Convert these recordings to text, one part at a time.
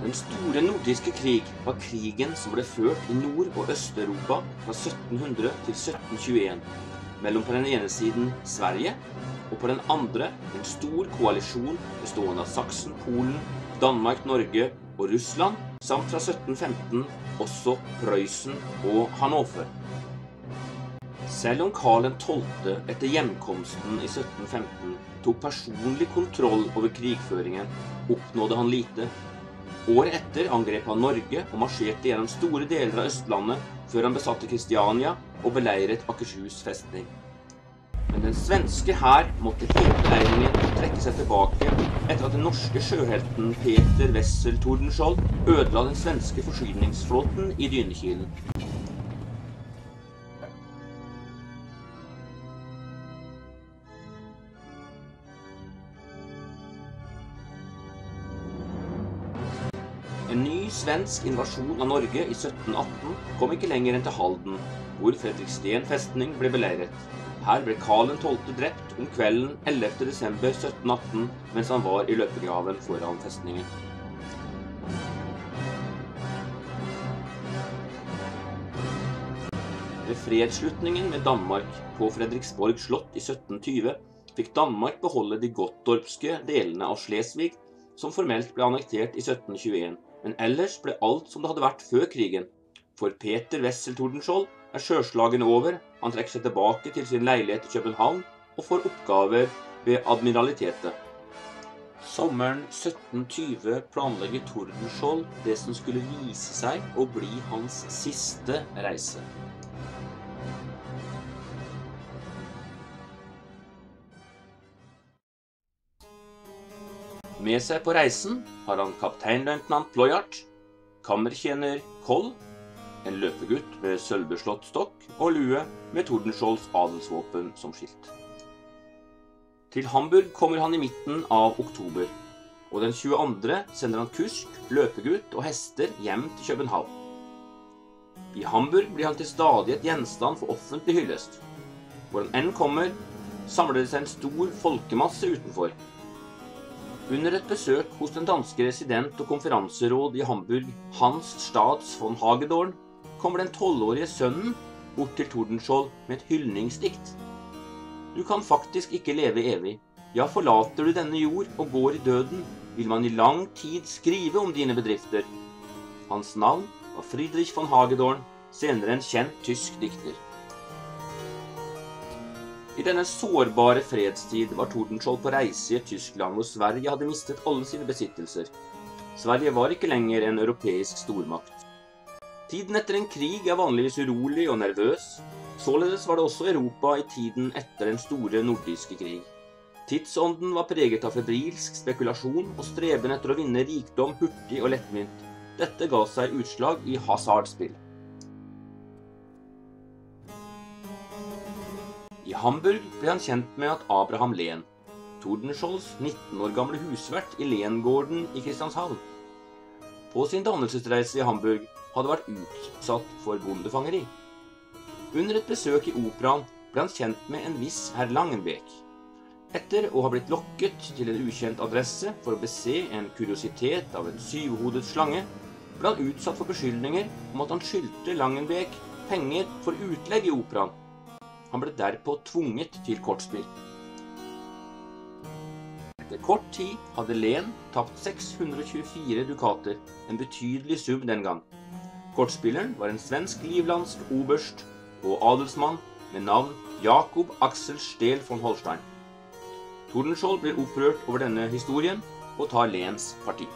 Den store nordiske krig var krigen som ble ført i Nord- og Øst-Europa fra 1700 til 1721, mellom på den ene siden Sverige, og på den andre en stor koalisjon bestående av Saksen, Polen, Danmark, Norge og Russland, samt fra 1715 også Prøysen og Hannover. Selv om Karl XII etter hjemkomsten i 1715 tok personlig kontroll over krigføringen, oppnådde han lite. Året etter angrep han Norge og marsjerte gjennom store deler av Østlandet før han besatte Kristiania og beleiret Akershus festning. Men den svenske hær måtte hele beleiringen trekke seg tilbake etter at den norske sjøhelten Peter Wessel Tordenskjold ødela den svenske forsyningsflåten i Dynekilen. En ny svensk invasjon av Norge i 1718 kom ikke lenger enn til Halden, hvor Fredriksten festning ble beleiret. Her ble Karl XII drept om kvelden 11. desember 1718 mens han var i løpegraven foran festningen. Ved fredsslutningen med Danmark på Fredriksborg slott i 1720 fikk Danmark beholde de gottorpske delene av Slesvig, som formelt ble annektert i 1721. Men ellers ble alt som det hadde vært før krigen. For Peter Wessel Tordenskjold er sjøslagene over, han trekker seg tilbake til sin leilighet i København og får oppgaver ved admiralitetet. Sommeren 1720 planlegger Tordenskjold det som skulle vise seg å bli hans siste reise. Med seg på reisen har han kapteinløytnant Ployart, kammertjener Koll, en løpegutt med sølvbeslått stokk og lue med Tordenskjolds adelsvåpen som skilt. Til Hamburg kommer han i midten av oktober, og den 22. sender han kusk, løpegutt og hester hjem til København. I Hamburg blir han til stadighet gjenstand for offentlig hyllest. Hvor han enn kommer, samler det seg en stor folkemasse utenfor. Under et besøk hos den danske resident og konferanseråd i Hamburg, Hans Stads von Hagedorn, kommer den 12-årige sønnen bort til Tordenskjold med et hyldningsdikt. Du kan faktisk ikke leve evig. Ja, forlater du denne jord og går i døden, vil man i lang tid skrive om dine bedrifter. Hans navn var Friedrich von Hagedorn, senere en kjent tysk dikter. I denne sårbare fredstid var Tordenskjold på reise i et Tyskland hvor Sverige hadde mistet alle sine besittelser. Sverige var ikke lenger en europeisk stormakt. Tiden etter en krig er vanligvis urolig og nervøs. Således var det også Europa i tiden etter den store nordiske krig. Tidsånden var preget av febrilsk spekulasjon og streben etter å vinne rikdom hurtig og lettvint. Dette ga seg utslag i hasardspill. I Hamburg ble han kjent med at Abraham Lehn, Tordenskjolds 19 år gamle husvert i Lehngården i Kristianshavn, på sin dannelsesreise i Hamburg hadde vært utsatt for bondefangeri. Under et besøk i operaen ble han kjent med en viss herr Langenbeek. Etter å ha blitt lokket til en ukjent adresse for å bese en kuriositet av en syvhodet slange, ble han utsatt for beskyldninger om at han skyldte Langenbeek penger for utlegg i operaen. Han ble derpå tvunget til kortspill. Etter kort tid hadde Lehn tapt 624 dukater, en betydelig sum den gang. Kortspilleren var en svensk livlandsk oberst og adelsmann med navn Jakob Axel Steel von Holstein. Tordenskjold blir opprørt over denne historien og tar Lehns parti.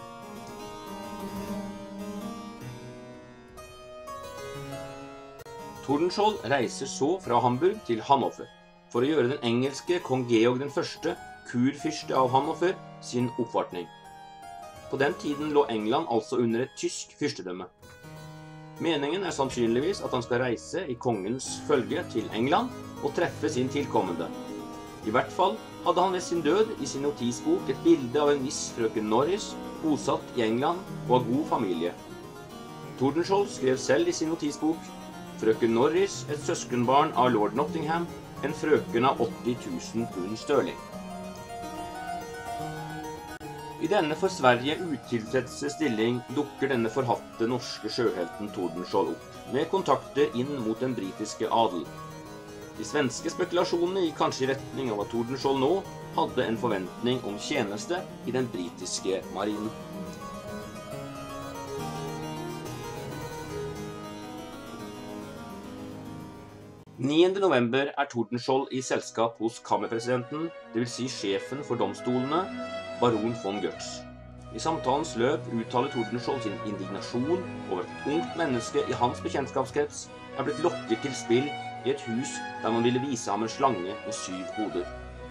Tordenskjold reiser så fra Hamburg til Hannover for å gjøre den engelske kong Georg den første, kurfyrste av Hannover, sin oppvartning. På den tiden lå England altså under et tysk fyrstedømme. Meningen er sannsynligvis at han skal reise i kongens følge til England og treffe sin tilkommende. I hvert fall hadde han ved sin død i sin notisbok et bilde av en viss frøken Norris, bosatt i England og av god familie. Tordenskjold skrev selv i sin notisbok: Frøken Norris, et søskenbarn av lord Nottingham, en frøken av 80 000 pund sterling. I denne for Sverige utilfredse stilling dukker denne forhatte norske sjøhelten Tordenskjold opp, med kontakter inn mot den britiske adel. De svenske spekulasjonene gikk kanskje i retning av at Tordenskjold nå hadde en forventning om tjeneste i den britiske marinen. Den 9. november er Tordenskjold i selskap hos kammerpresidenten, det vil si sjefen for domstolene, baron von Götz. I samtalens løp uttaler Tordenskjold sin indignasjon over at et ungt menneske i hans bekjentskapskrets er blitt lokket til spill i et hus der man ville vise ham en slange med 7 hoder.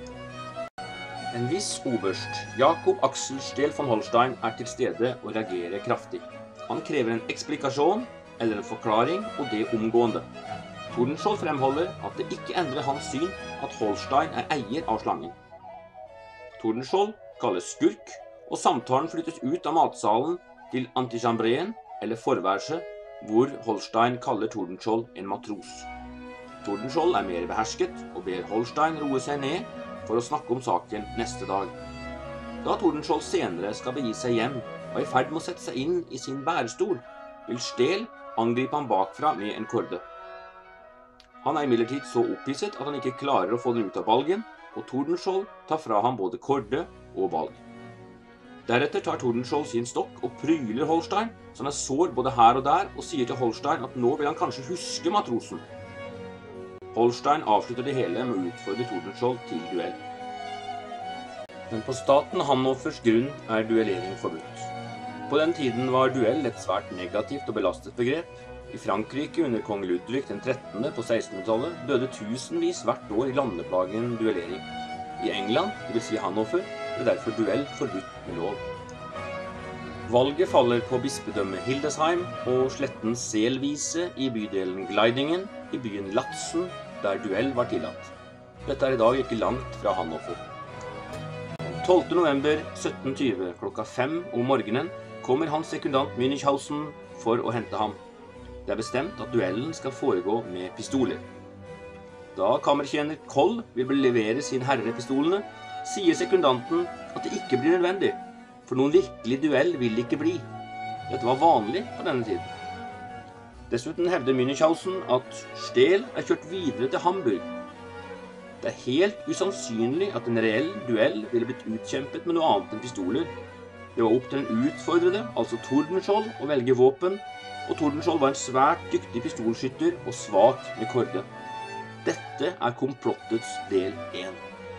En viss oberst, Jakob Axel Steel von Holstein, er til stede og reagerer kraftig. Han krever en eksplikasjon eller en forklaring, og det omgående. Tordenskjold fremholder at det ikke endrer hans syn at Holstein er eier av slangen. Tordenskjold kalles skurk, og samtalen flyttes ut av matsalen til antichambreen, eller forværelset, hvor Holstein kaller Tordenskjold en matros. Tordenskjold er mer behersket og ber Holstein roe seg ned for å snakke om saken neste dag. Da Tordenskjold senere skal begi seg hjem og er i ferd med å sette seg inn i sin bærestol, vil Steel angripe ham bakfra med en korde. Han er imidlertid så opphisset at han ikke klarer å få den ut av balgen, og Tordenskjold tar fra ham både korde og balg. Deretter tar Tordenskjold sin stokk og pryler Holstein, som er sår både her og der, og sier til Holstein at nå vil han kanskje huske matrosen. Holstein avslutter det hele med å utfordre Tordenskjold til duell. Men på staten Hannovers grunn er duellering forbudt. På den tiden var duell et svært negativt og belastet begrep. I Frankrike under kong Ludvig den 13. på 1600-tallet døde tusenvis hvert år i landeplagen duellering. I England, det vil si Hannover, ble derfor duell forbudt med lov. Valget faller på bispedømmet Hildesheim og slettens Selvise i bydelen Gleidingen i byen Latsen, der duell var tillatt. Dette er i dag ikke langt fra Hannover. Den 12. november 1720 klokka 5 om morgenen kommer hans sekundant Münchhausen for å hente ham. Det er bestemt at duellen skal foregå med pistoler. Da kammertjener Koll vil levere sin herre pistolene, sier sekundanten at det ikke blir nødvendig, for noen virkelig duell vil det ikke bli. Dette var vanlig på denne tiden. Dessuten hevder Münchhausen at Steel er kjørt videre til Hamburg. Det er helt usannsynlig at en reell duell ville blitt utkjempet med noe annet enn pistoler. Det var opp til den utfordrede, altså Tordenskjold, å velge våpen, og Tordenskjold var en svært dyktig pistolskytter og svak med korde. Dette er komplottets del 1.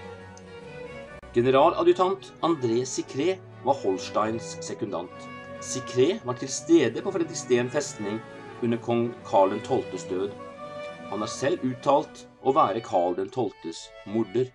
Generaladjutant André Sicré var Holsteins sekundant. Sicré var til stede på Fredriksten festning under kong Karl den 12. død. Han har selv uttalt å være Karl den 12. morder.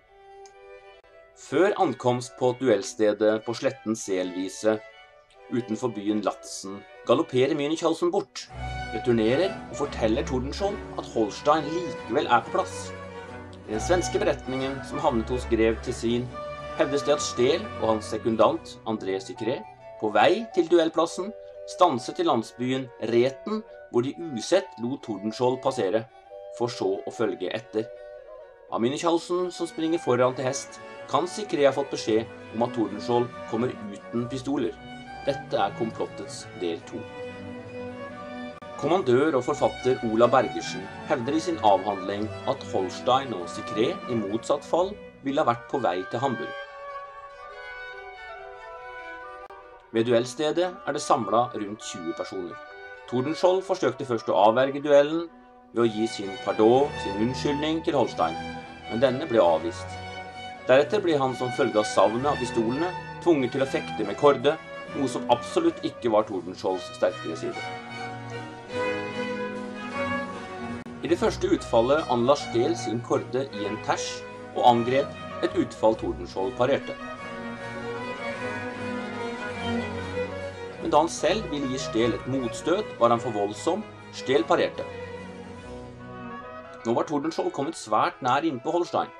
Før ankomst på duellstedet på sletten Selvise utenfor byen Latsen galopperer Münchhausen bort, returnerer og forteller Tordenskjold at Holstein likevel er på plass. I den svenske beretningen som havnet hos grev Tessin hevdes det at Steel og hans sekundant André Sicré på vei til duellplassen stanset i landsbyen Reten, hvor de usett lot Tordenskjold passere, for så å følge etter. Av Münchhausen, som springer foran til hest, kan Sicré ha fått beskjed om at Tordenskjold kommer uten pistoler. Dette er komplottets del 2. Kommandør og forfatter Ola Bergersen hevder i sin avhandling at Holstein og Sicré i motsatt fall ville ha vært på vei til Hamburg. Ved duellstedet er det samlet rundt 20 personer. Tordenskjold forsøkte først å avverge duellen ved å gi sin pardon, sin unnskyldning til Holstein, men denne ble avvist. Deretter ble han som følge av savnet av pistolene tvunget til å fekte med korde, noe som absolutt ikke var Tordenskjolds sterkere side. I det første utfallet anla Steel sin korde i en ters og angrep, et utfall Tordenskjold parerte. Men da han selv ville gi Steel et motstøt, var han for voldsom. Steel parerte. Nå var Tordenskjold kommet svært nær innpå Holstein.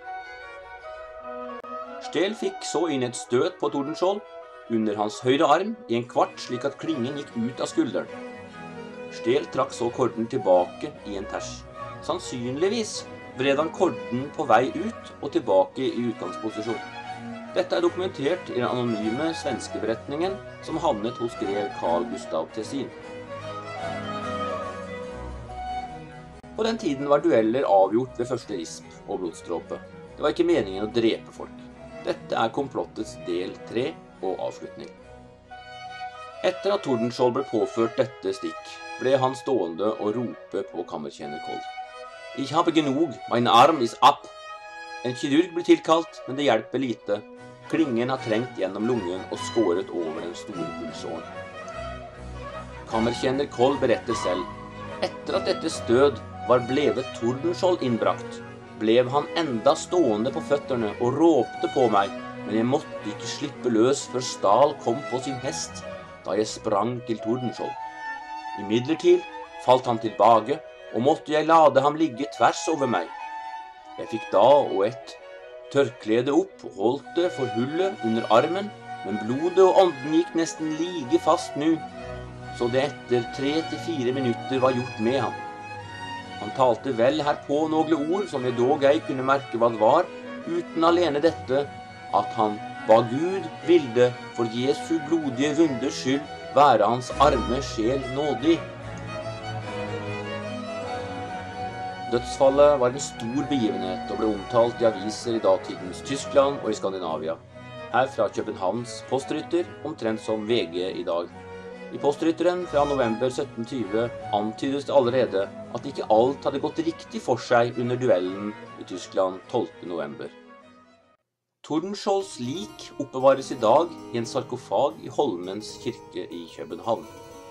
Steel fikk så inn et støt på Tordenskjold under hans høyre arm i en kvart, slik at klingen gikk ut av skulderen. Steel trakk så korden tilbake i en ters. Sannsynligvis vred han korden på vei ut og tilbake i utgangsposisjon. Dette er dokumentert i den anonyme svenske beretningen som havnet hos grev Carl Gustav Tessin. På den tiden var dueller avgjort ved første risp og blodstråpe. Det var ikke meningen å drepe folk. Dette er komplottets del 3 og avslutning. Etter at Tordenskjold ble påført dette stikk, ble han stående og rope på kammertjener Koll. «Ich habe genug, mein arm is ab!» En kirurg blir tilkalt, men det hjelper lite. Klingen har trengt gjennom lungen og skåret over den store pulsåren. Kammertjener Koll beretter selv. Etter at dette stød var blevet Tordenskjold innbrakt, blev han enda stående på føtterne og råpte på meg, men jeg måtte ikke slippe løs før Stahl kom på sin hest, da jeg sprang til Tordenskjold. Imidlertid falt han tilbake, og måtte jeg lade ham ligge tvers over meg. Jeg fikk da og et tørklede opp og holdt det for hullet under armen, men blodet og ånden gikk nesten like fast nå, så det etter 3 til 4 minutter var gjort med ham. Han talte vel herpå noen ord som jeg dog ei kunne merke hva det var, uten alene dette, at han hva Gud vilde for Jesu blodige vunders skyld være hans arme sjel nådig. Dødsfallet var en stor begivenhet og ble omtalt i aviser i datidens Tyskland og i Skandinavia. Her fra Københavns postrytter, omtrent som VG i dag. I postrytteren fra november 1720 antydes det allerede at ikke alt hadde gått riktig for seg under duellen i Tyskland 12. november. Tordenskjolds lik oppbevares i dag i en sarkofag i Holmens kirke i København.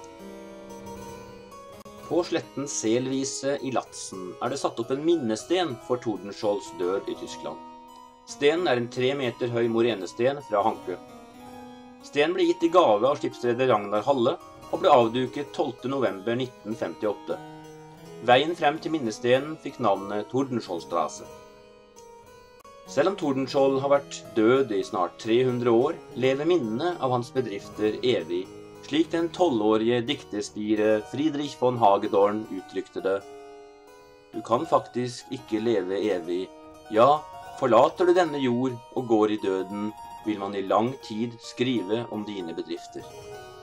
På sletten Selvise i Latsen er det satt opp en minnesten for Tordenskjolds død i Tyskland. Stenen er en 3 meter høy morenesten fra Hankø. Stenen ble gitt i gave av skipsreder Ragnar Halle og ble avduket 12. november 1958. Veien frem til minnestenen fikk navnet Tordenskjoldstrasse. Selv om Tordenskjold har vært død i snart 300 år, lever minnene av hans bedrifter evig, slik den 12-årige dikterspire Friedrich von Hagedorn uttrykte det. Du kan faktisk ikke leve evig. Ja, forlater du denne jord og går i døden, vil man i lang tid skrive om dine bedrifter.